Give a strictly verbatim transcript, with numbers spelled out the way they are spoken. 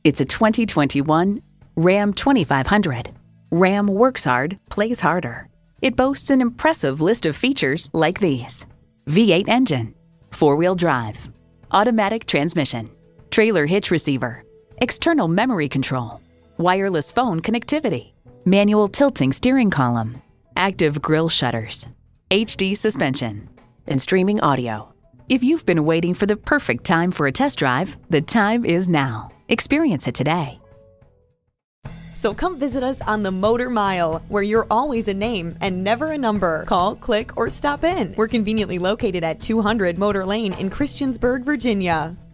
It's a twenty twenty-one Ram twenty-five hundred. Ram works hard, plays harder. It boasts an impressive list of features like these: V eight engine, four-wheel drive, automatic transmission, trailer hitch receiver, external memory control, wireless phone connectivity, manual tilting steering column, active grille shutters, H D suspension, and streaming audio. If you've been waiting for the perfect time for a test drive, the time is now. Experience it today. So come visit us on the Motor Mile, where you're always a name and never a number. Call, click, or stop in. We're conveniently located at two hundred Motor Lane in Christiansburg, Virginia.